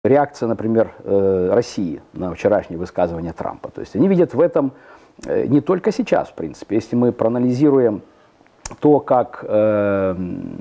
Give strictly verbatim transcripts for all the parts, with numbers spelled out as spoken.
реакция, например, России на вчерашнее высказывание Трампа. То есть они видят в этом не только сейчас, в принципе. Если мы проанализируем то, как, э,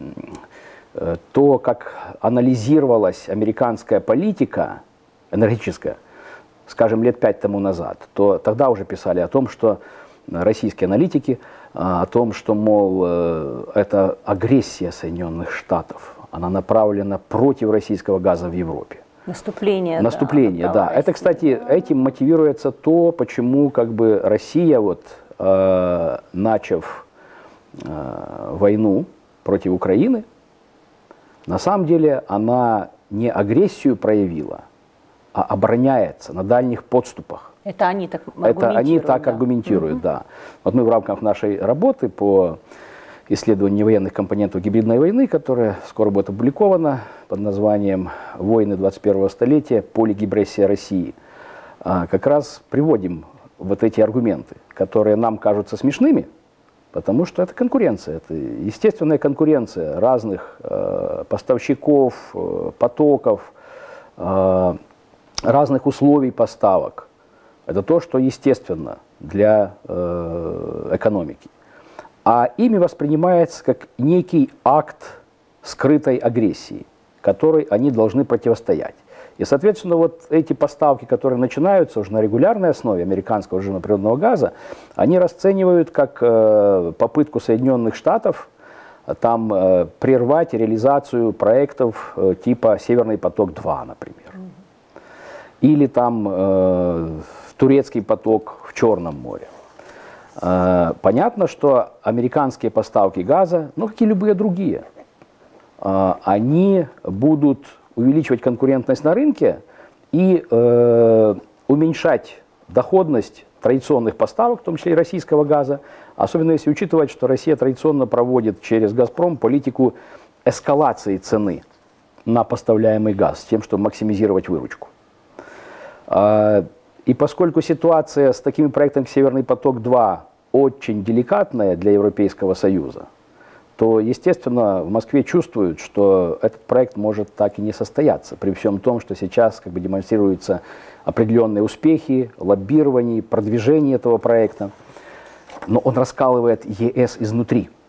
то, как анализировалась американская политика энергетическая, скажем, лет пять тому назад, то тогда уже писали о том, что российские аналитики, о том, что, мол, это агрессия Соединенных Штатов, она направлена против российского газа в Европе. Наступление. Наступление, да. да. Это, кстати, этим мотивируется то, почему как бы Россия, вот, э, начав э, войну против Украины, на самом деле она не агрессию проявила, а обороняется на дальних подступах. Это они так аргументируют. Это они так да. аргументируют, угу. да. Вот мы в рамках нашей работы по исследованию военных компонентов гибридной войны, которая скоро будет опубликована под названием «Войны двадцать первого столетия. Полигибрессия России», как раз приводим вот эти аргументы, которые нам кажутся смешными, потому что это конкуренция, это естественная конкуренция разных э, поставщиков, э, потоков, э, разных условий поставок. Это то, что естественно для э, экономики. А ими воспринимается как некий акт скрытой агрессии, которой они должны противостоять. И, соответственно, вот эти поставки, которые начинаются уже на регулярной основе американского режима природного газа, они расценивают как э, попытку Соединенных Штатов э, там э, прервать реализацию проектов э, типа «Северный поток-два», например. Или там э, турецкий поток в Черном море. Понятно, что американские поставки газа, ну как и любые другие, они будут увеличивать конкурентность на рынке и э, уменьшать доходность традиционных поставок, в том числе и российского газа, особенно если учитывать, что Россия традиционно проводит через «Газпром» политику эскалации цены на поставляемый газ, с тем, чтобы максимизировать выручку. И поскольку ситуация с такими проектами, как «Северный поток-два», очень деликатная для Европейского Союза, то, естественно, в Москве чувствуют, что этот проект может так и не состояться, при всем том, что сейчас как бы демонстрируются определенные успехи, лоббирование, продвижение этого проекта, но он раскалывает ЕС изнутри.